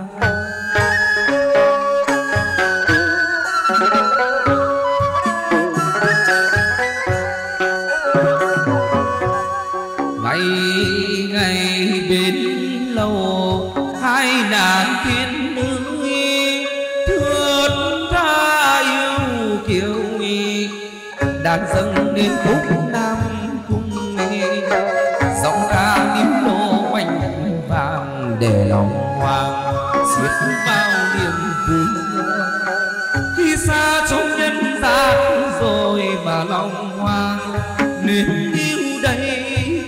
Ngày ngày bên lâu hai nàng tiên nữ thướt tha yêu kiều đàn dâng đến khúc nam cung giọng ca tím lô quanh vàng để lòng hoàng xiết bao niềm vui. Khi xa trong nhân gian rồi mà lòng hoàng niềm yêu đầy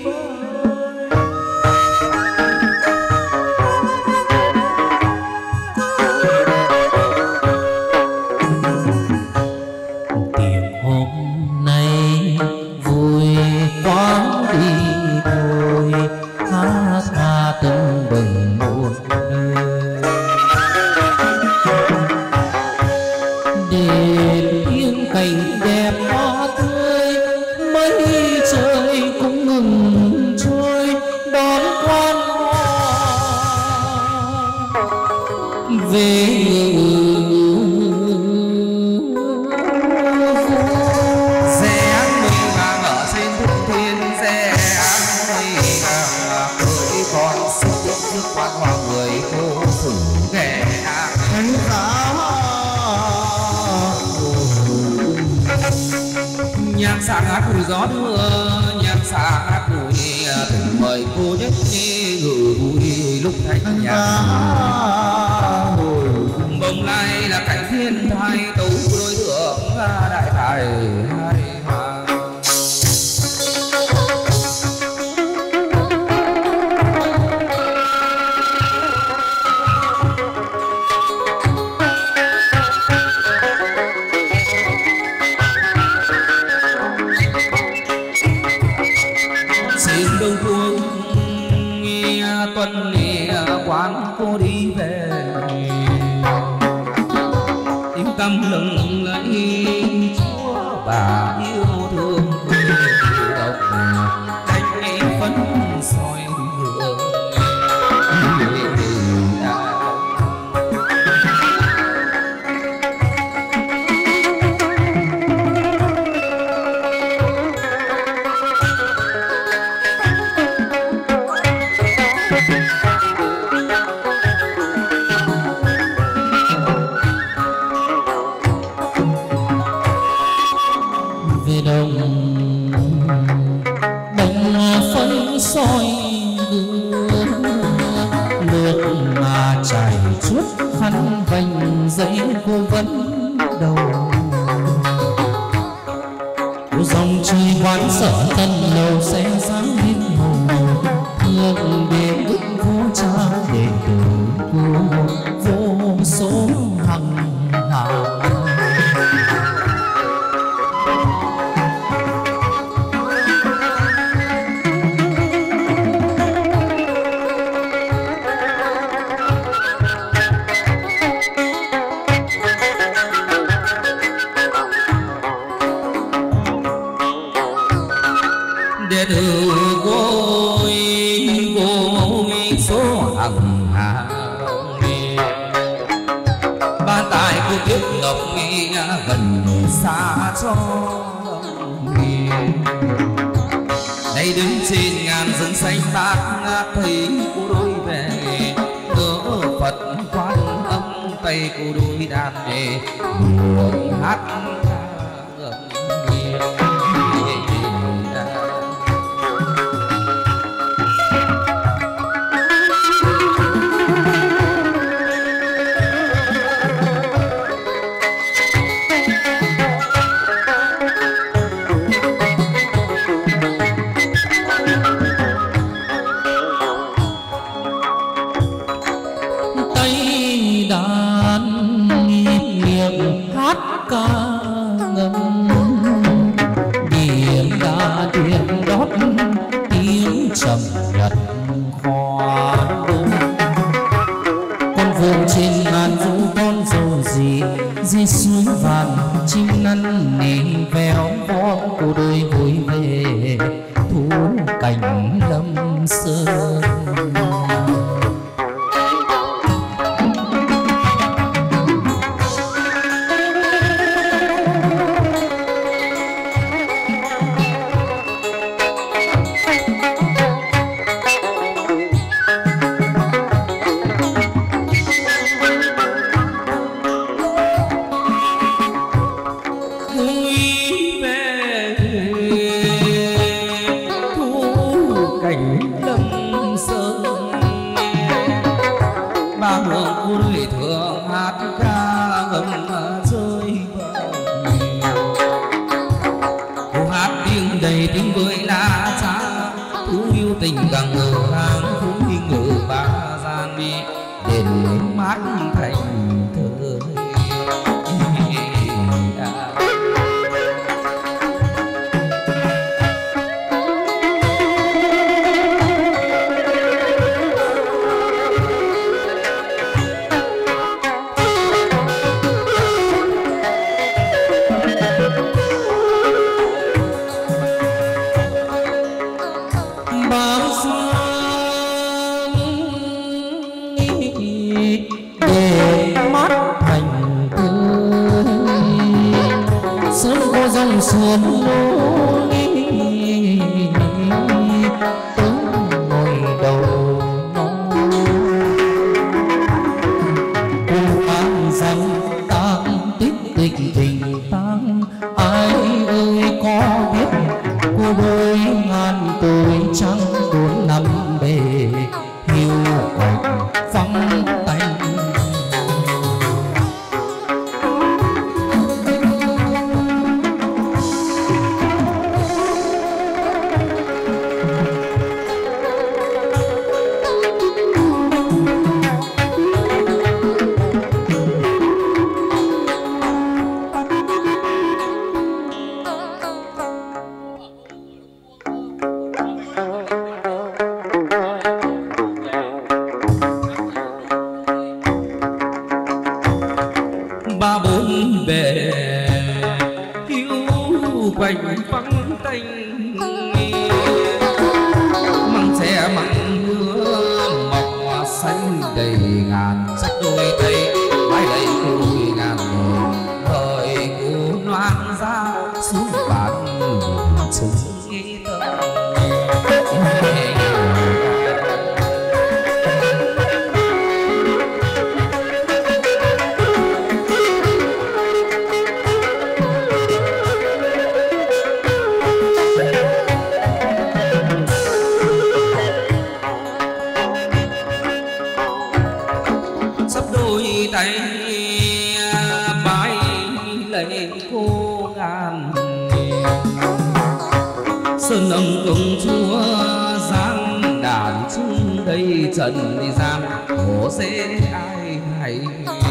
sáng hát bụi gió đưa nhạc sáng hát bụi thỉnh mời cô nhất ngự bụi lúc thanh nhạc bồng lai là cảnh thiên thai tấu đối tượng đại tài hai hoàng. Tuần quán cô đi về tiếng tâm lừng lẫy chúa bà yêu thương độc đánh phấn soi hương. soi gương nước mà giấy cô vẫn đầu. Dòng trời quán sở tân lầu sẽ sáng lên hồng, thương đến bức vô cha để từ cô vô số hằng hà. Xa cho đây đứng trên ngàn rừng xanh bát ngát thấy cô đôi về nhớ Phật Quan Âm tay cô đôi đàn về buồn hát sơn âm công chúa giang đàn chung đây trần đi gian hổ dễ ai hay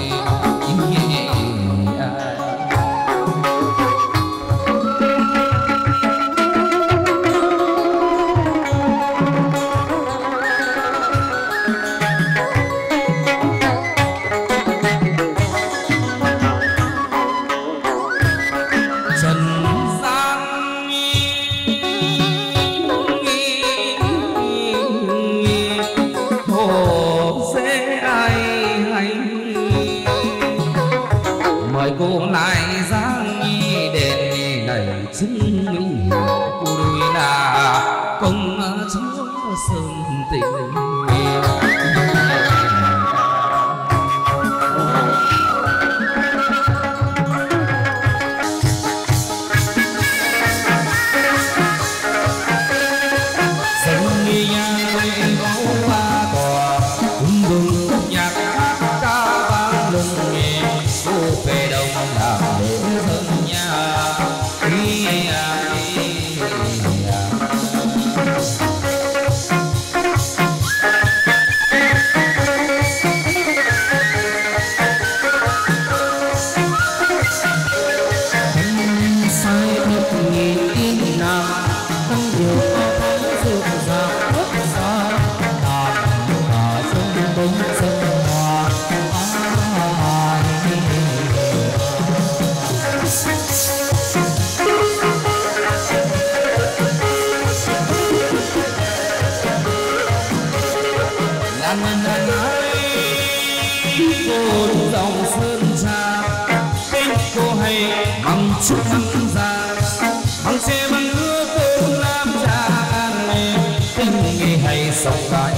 cô lại giang nghi đèn này chứng minh cô đôi là công chúa sơn tình. Chúc mừng ra bằng xe bằng nước cơm làm cha ăn tình nghề hay sống tại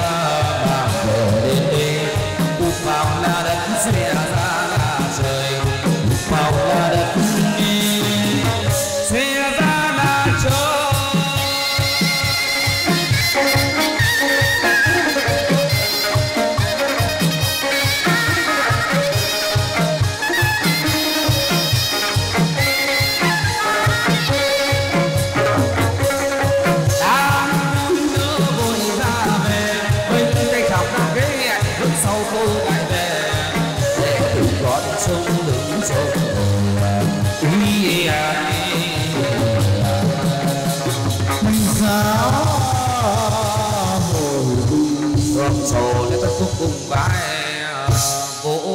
vào là đất sẽ ra trời.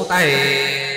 tay